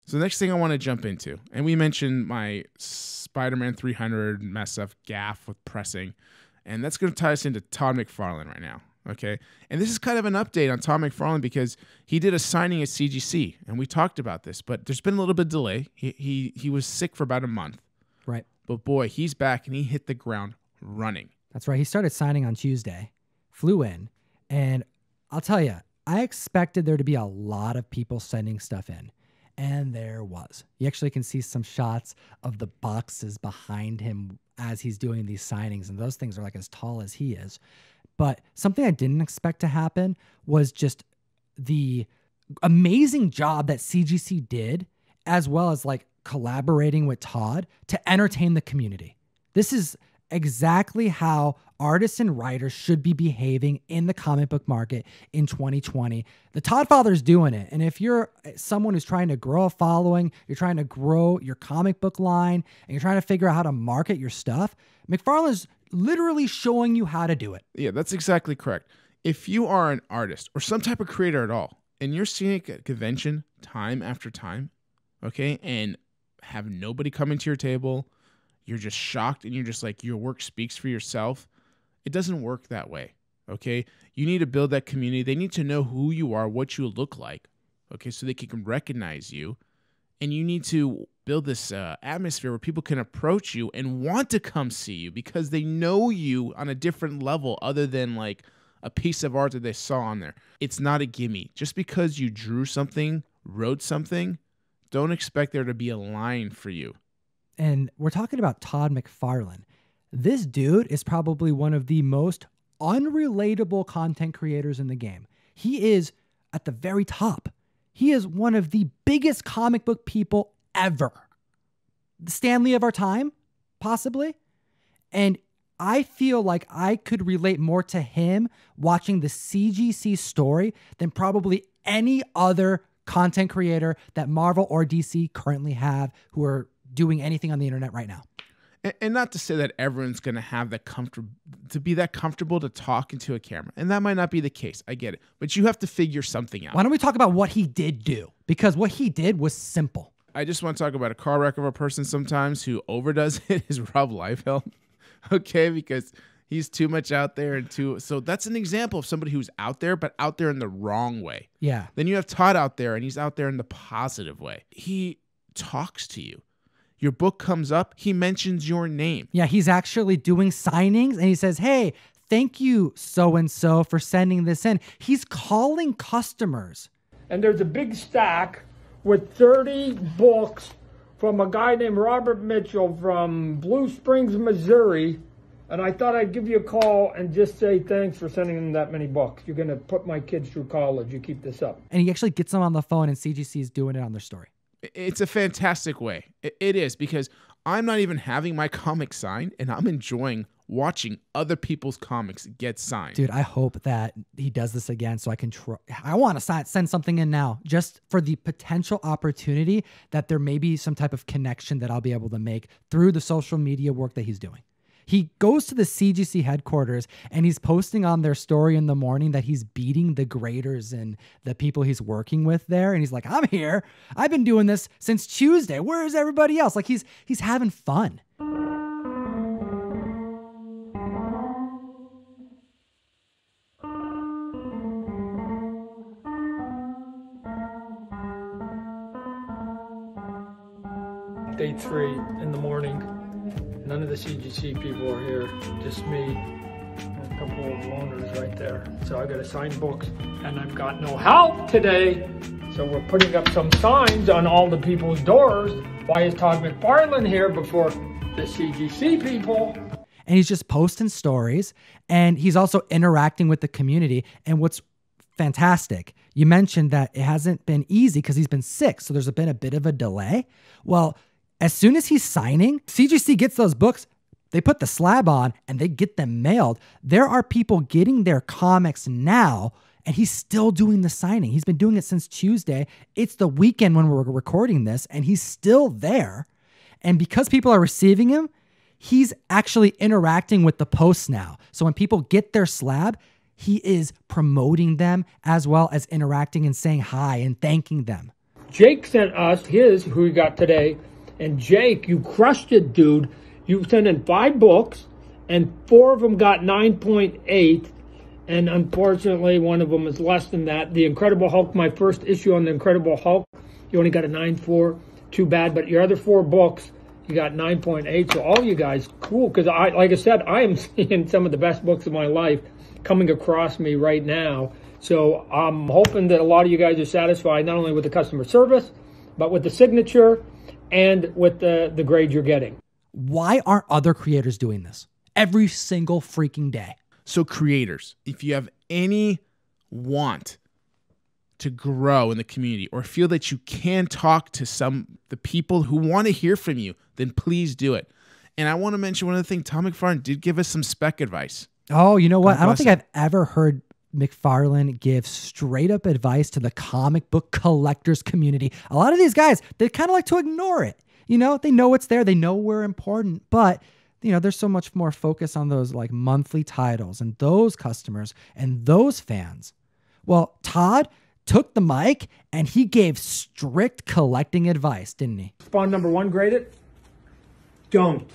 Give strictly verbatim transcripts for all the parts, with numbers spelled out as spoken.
So the next thing I want to jump into, and we mentioned my Spider-Man three hundred mess up gaff with pressing, and that's going to tie us into Todd McFarlane right now. Okay, and this is kind of an update on Todd McFarlane because he did a signing at C G C, and we talked about this, but there's been a little bit of delay. He he he was sick for about a month, right? But boy, he's back and he hit the ground running. That's right. He started signing on Tuesday, flew in, and I'll tell you, I expected there to be a lot of people sending stuff in, and there was. You actually can see some shots of the boxes behind him as he's doing these signings, and those things are like as tall as he is. But something I didn't expect to happen was just the amazing job that C G C did, as well as like collaborating with Todd to entertain the community. This is exactly how artists and writers should be behaving in the comic book market in twenty twenty. The Todd Father's doing it. And if you're someone who's trying to grow a following, you're trying to grow your comic book line, and you're trying to figure out how to market your stuff, McFarlane's literally showing you how to do it. Yeah, that's exactly correct. If you are an artist or some type of creator at all, and you're seeing it at a convention time after time, okay, and have nobody come into your table, you're just shocked and you're just like, your work speaks for yourself. It doesn't work that way, okay? You need to build that community. They need to know who you are, what you look like, okay, so they can recognize you. And you need to build this uh, atmosphere where people can approach you and want to come see you because they know you on a different level other than like a piece of art that they saw on there. It's not a gimme. Just because you drew something, wrote something, don't expect there to be a line for you. And we're talking about Todd McFarlane. This dude is probably one of the most unrelatable content creators in the game. He is at the very top. He is one of the biggest comic book people ever. The Stan Lee of our time, possibly. And I feel like I could relate more to him watching the C G C story than probably any other content creator that Marvel or D C currently have who are doing anything on the internet right now. And, and not to say that everyone's going to have that comfortable, to be that comfortable to talk into a camera. And that might not be the case. I get it. But you have to figure something out. Why don't we talk about what he did do? Because what he did was simple. I just want to talk about a car wreck of a person sometimes who overdoes it is Rob Liefeld. Okay, because he's too much out there and too... So that's an example of somebody who's out there, but out there in the wrong way. Yeah. Then you have Todd out there, and he's out there in the positive way. He talks to you. Your book comes up, he mentions your name. Yeah, he's actually doing signings, and he says, hey, thank you, so-and-so, for sending this in. He's calling customers. And there's a big stack with thirty books from a guy named Robert Mitchell from Blue Springs, Missouri. And I thought I'd give you a call and just say thanks for sending them that many books. You're going to put my kids through college. You keep this up. And he actually gets them on the phone, and C G C is doing it on their story. It's a fantastic way. It is, because I'm not even having my comic signed, and I'm enjoying watching other people's comics get signed. Dude, I hope that he does this again so I can try. I want to send something in now just for the potential opportunity that there may be some type of connection that I'll be able to make through the social media work that he's doing. He goes to the C G C headquarters and he's posting on their story in the morning that he's beating the graders and the people he's working with there. And he's like, I'm here. I've been doing this since Tuesday. Where is everybody else? Like he's he's having fun. Day three in the morning. None of the C G C people are here, just me and a couple of loners right there. So I got to sign books, and I've got no help today. So we're putting up some signs on all the people's doors. Why is Todd McFarlane here before the C G C people? And he's just posting stories, and he's also interacting with the community. And what's fantastic, you mentioned that it hasn't been easy because he's been sick, so there's been a bit of a delay. Well, as soon as he's signing, C G C gets those books, they put the slab on, and they get them mailed. There are people getting their comics now, and he's still doing the signing. He's been doing it since Tuesday. It's the weekend when we're recording this, and he's still there. And because people are receiving him, he's actually interacting with the posts now. So when people get their slab, he is promoting them as well as interacting and saying hi and thanking them. Jake sent us his, who we got today. And Jake, you crushed it, dude. You sent in five books, and four of them got nine point eight. And unfortunately, one of them is less than that. The Incredible Hulk, my first issue on the Incredible Hulk, you only got a nine point four. Too bad. But your other four books, you got nine point eight. So all you guys, cool. Because, I, like I said, I am seeing some of the best books of my life coming across me right now. So I'm hoping that a lot of you guys are satisfied, not only with the customer service, but with the signature and with the, the grade you're getting. Why aren't other creators doing this every single freaking day? So creators, if you have any want to grow in the community or feel that you can talk to some the people who want to hear from you, then please do it. And I want to mention one other thing. Todd McFarlane did give us some spec advice. Oh, you know what? God I don't bless think him. I've ever heard McFarlane give straight up advice to the comic book collectors community. A lot of these guys, they kind of like to ignore it. You know, they know it's there. They know we're important, but you know, there's so much more focus on those like monthly titles and those customers and those fans. Well, Todd took the mic and he gave strict collecting advice, didn't he? Spawn number one graded? Don't.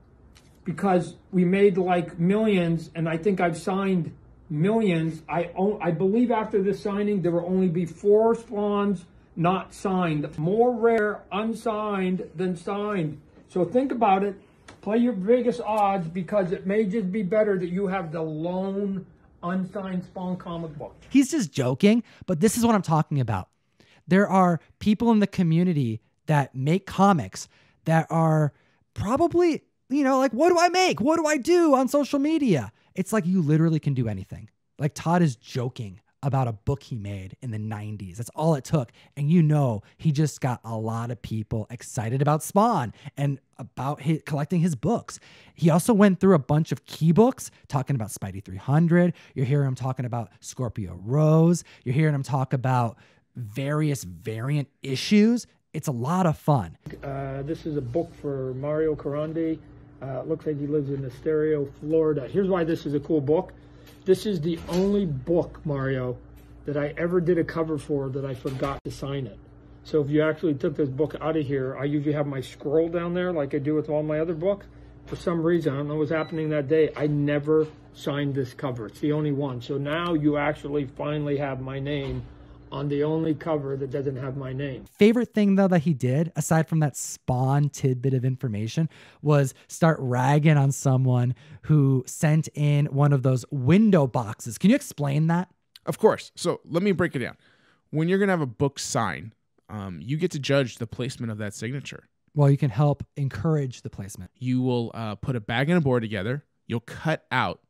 Because we made like millions, and I think I've signed millions. I I believe after this signing, there will only be four spawns not signed. More rare unsigned than signed. So think about it. Play your biggest odds, because it may just be better that you have the lone unsigned Spawn comic book. He's just joking, but this is what I'm talking about. There are people in the community that make comics that are probably, you know, like, what do I make? What do I do on social media? It's like you literally can do anything. Like Todd is joking about a book he made in the nineties. That's all it took. And you know, he just got a lot of people excited about Spawn and about his, collecting his books. He also went through a bunch of key books talking about Spidey three hundred. You're hearing him talking about Scorpio Rose. You're hearing him talk about various variant issues. It's a lot of fun. Uh, this is a book for Mario Carandi. Uh, it looks like he lives in Estero, Florida. Here's why this is a cool book. This is the only book, Mario, that I ever did a cover for that I forgot to sign it. So if you actually took this book out of here, I usually have my scroll down there like I do with all my other books. For some reason, I don't know what's happening that day, I never signed this cover. It's the only one. So now you actually finally have my name on the only cover that doesn't have my name. Favorite thing, though, that he did, aside from that Spawn tidbit of information, was start ragging on someone who sent in one of those window boxes. Can you explain that? Of course. So let me break it down. When you're going to have a book sign, um, you get to judge the placement of that signature. Well, you can help encourage the placement. You will uh, put a bag and a board together. You'll cut out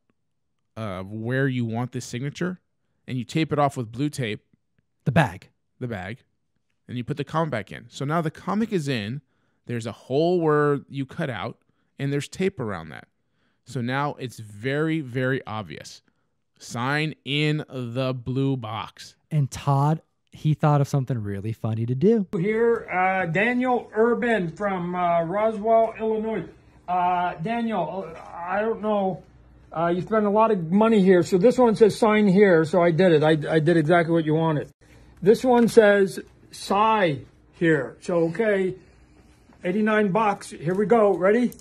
uh, where you want this signature, and you tape it off with blue tape. The bag. The bag. And you put the comic back in. So now the comic is in. There's a hole where you cut out, and there's tape around that. So now it's very, very obvious. Sign in the blue box. And Todd, he thought of something really funny to do. Here, uh, Daniel Urban from uh, Roswell, Illinois. Uh, Daniel, I don't know. Uh, you spent a lot of money here. So this one says sign here. So I did it. I, I did exactly what you wanted. This one says sigh here. So, okay, eighty-nine bucks. Here we go. Ready?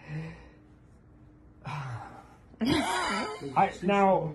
I, now,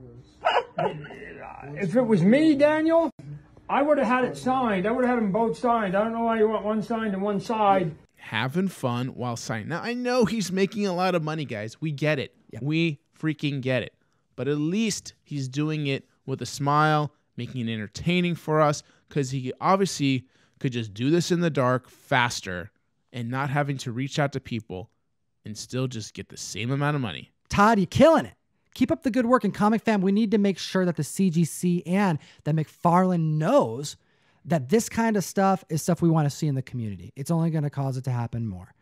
if it was me, Daniel, I would have had it signed. I would have had them both signed. I don't know why you want one signed and one side. Having fun while signing. Now, I know he's making a lot of money, guys. We get it. Yep. We freaking get it. But at least he's doing it with a smile, making it entertaining for us, because he obviously could just do this in the dark faster and not having to reach out to people and still just get the same amount of money. Todd, you're killing it. Keep up the good work. And Comic Fam, we need to make sure that the C G C and that McFarlane knows that this kind of stuff is stuff we want to see in the community. It's only going to cause it to happen more.